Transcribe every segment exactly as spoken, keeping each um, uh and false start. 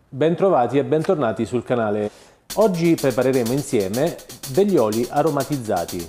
Bentrovati e bentornati sul canale. Oggi prepareremo insieme degli oli aromatizzati.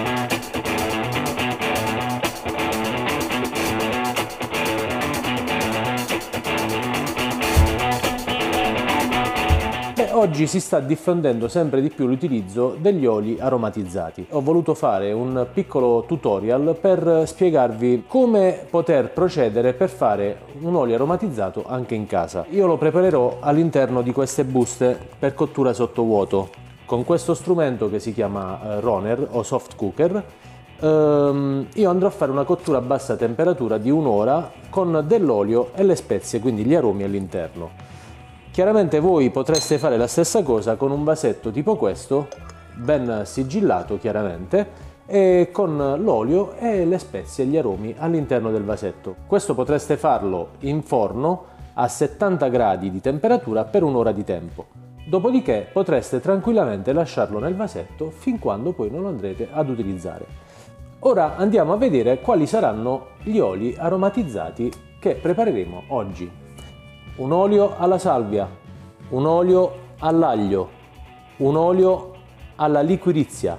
Beh, oggi si sta diffondendo sempre di più l'utilizzo degli oli aromatizzati. Ho voluto fare un piccolo tutorial per spiegarvi come poter procedere per fare un olio aromatizzato anche in casa. Io lo preparerò all'interno di queste buste per cottura sottovuoto con questo strumento che si chiama Roner o soft cooker. Ehm, io andrò a fare una cottura a bassa temperatura di un'ora con dell'olio e le spezie, quindi gli aromi all'interno. Chiaramente voi potreste fare la stessa cosa con un vasetto tipo questo, ben sigillato chiaramente, e con l'olio e le spezie e gli aromi all'interno del vasetto. Questo potreste farlo in forno a settanta gradi di temperatura per un'ora di tempo. Dopodiché potreste tranquillamente lasciarlo nel vasetto fin quando poi non lo andrete ad utilizzare. Ora andiamo a vedere quali saranno gli oli aromatizzati che prepareremo oggi. Un olio alla salvia, un olio all'aglio, un olio alla liquirizia,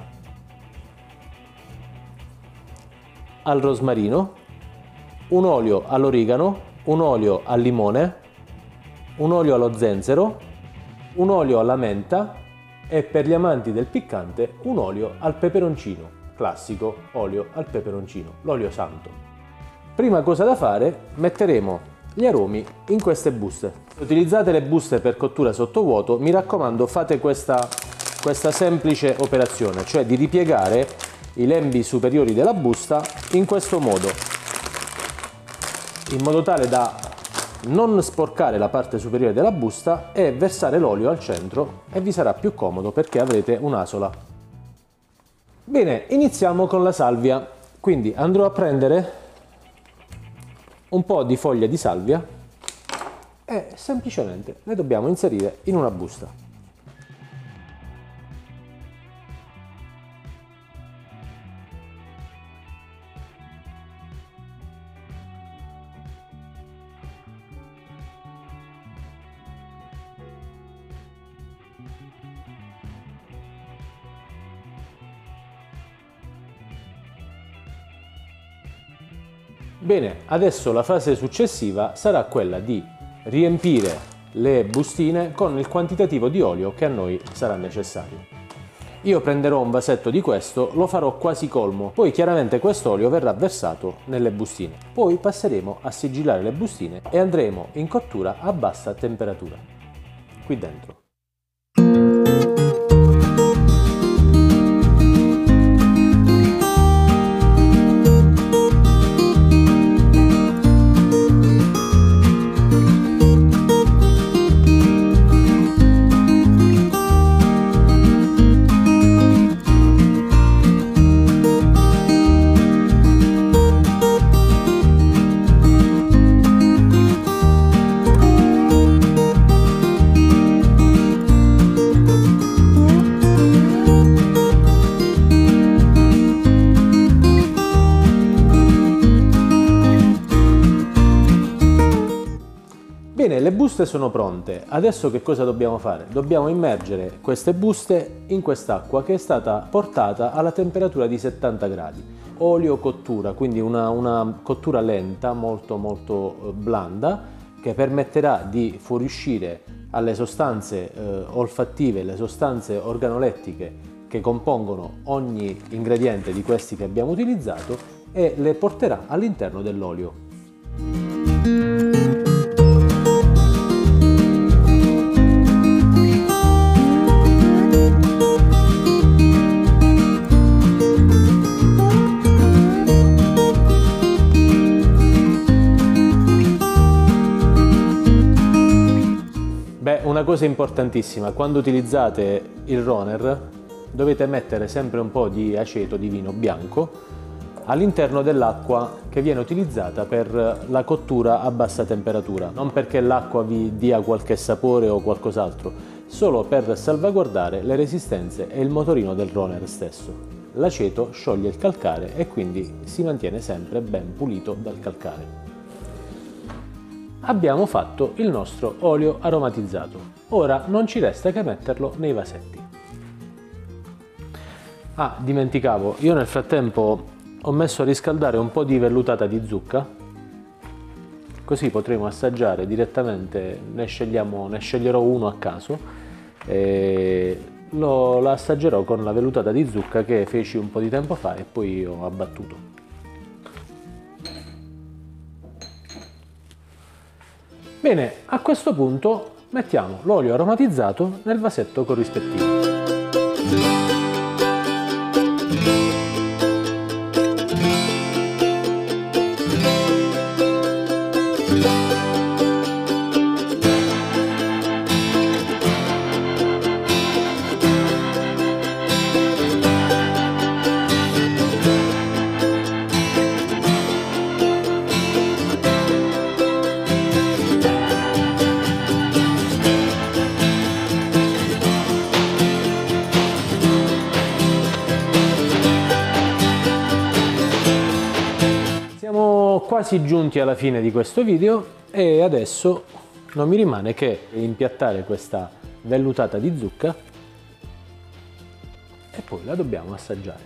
al rosmarino, un olio all'origano, un olio al limone, un olio allo zenzero, un olio alla menta e per gli amanti del piccante un olio al peperoncino, classico olio al peperoncino, l'olio santo. Prima cosa da fare, metteremo gli aromi in queste buste. Utilizzate le buste per cottura sottovuoto, mi raccomando fate questa, questa semplice operazione, cioè di ripiegare i lembi superiori della busta in questo modo, in modo tale da non sporcare la parte superiore della busta e versare l'olio al centro, e vi sarà più comodo perché avrete un'asola. Bene, iniziamo con la salvia. Quindi andrò a prendere un po' di foglie di salvia e semplicemente le dobbiamo inserire in una busta. Bene, adesso la fase successiva sarà quella di riempire le bustine con il quantitativo di olio che a noi sarà necessario. Io prenderò un vasetto di questo, lo farò quasi colmo, poi chiaramente questo olio verrà versato nelle bustine. Poi passeremo a sigillare le bustine e andremo in cottura a bassa temperatura, qui dentro. Bene, le buste sono pronte. Adesso che cosa dobbiamo fare? Dobbiamo immergere queste buste in quest'acqua che è stata portata alla temperatura di settanta gradi. Olio cottura, quindi una, una cottura lenta, molto molto blanda, che permetterà di fuoriuscire alle sostanze eh, olfattive, le sostanze organolettiche che compongono ogni ingrediente di questi che abbiamo utilizzato, e le porterà all'interno dell'olio. Beh, una cosa importantissima, quando utilizzate il Roner dovete mettere sempre un po' di aceto di vino bianco all'interno dell'acqua che viene utilizzata per la cottura a bassa temperatura, non perché l'acqua vi dia qualche sapore o qualcos'altro, solo per salvaguardare le resistenze e il motorino del Roner stesso. L'aceto scioglie il calcare e quindi si mantiene sempre ben pulito dal calcare. abbiamo fatto il nostro olio aromatizzato. Ora non ci resta che metterlo nei vasetti. Ah, dimenticavo, io nel frattempo ho messo a riscaldare un po' di vellutata di zucca, così potremo assaggiare direttamente, ne, scegliamo, ne sceglierò uno a caso e lo, lo assaggerò con la vellutata di zucca che feci un po' di tempo fa e poi ho abbattuto. Bene, a questo punto mettiamo l'olio aromatizzato nel vasetto corrispettivo. Quasi giunti alla fine di questo video e adesso non mi rimane che impiattare questa vellutata di zucca e poi la dobbiamo assaggiare.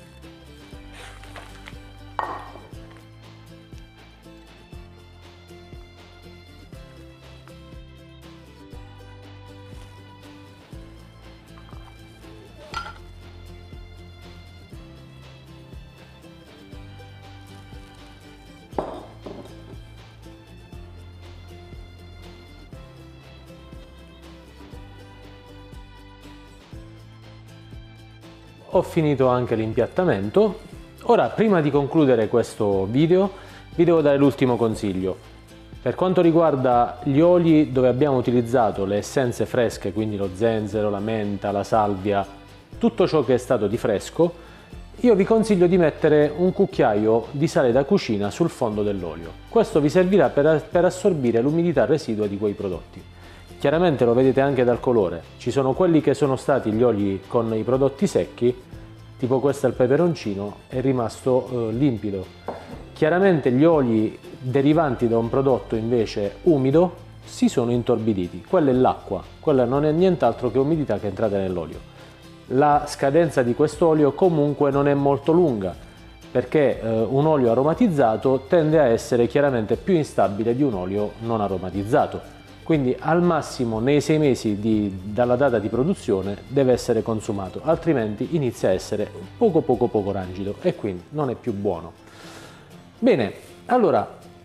Ho finito anche l'impiattamento. Ora, prima di concludere questo video, vi devo dare l'ultimo consiglio. Per quanto riguarda gli oli dove abbiamo utilizzato le essenze fresche, quindi lo zenzero, la menta, la salvia, tutto ciò che è stato di fresco, io vi consiglio di mettere un cucchiaio di sale da cucina sul fondo dell'olio. Questo vi servirà per, per assorbire l'umidità residua di quei prodotti. Chiaramente lo vedete anche dal colore, ci sono quelli che sono stati gli oli con i prodotti secchi, tipo questo è il peperoncino, è rimasto eh, limpido. Chiaramente gli oli derivanti da un prodotto invece umido si sono intorbiditi, quella è l'acqua, quella non è nient'altro che umidità che è entrata nell'olio. La scadenza di quest'olio comunque non è molto lunga, perché eh, un olio aromatizzato tende a essere chiaramente più instabile di un olio non aromatizzato. Quindi al massimo nei sei mesi di, dalla data di produzione deve essere consumato, altrimenti inizia a essere poco poco poco rangido e quindi non è più buono. Bene, allora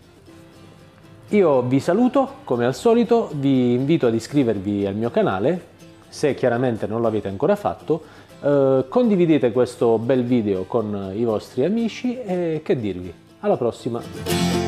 io vi saluto come al solito, vi invito ad iscrivervi al mio canale, se chiaramente non l'avete ancora fatto, eh, condividete questo bel video con i vostri amici e che dirvi, alla prossima!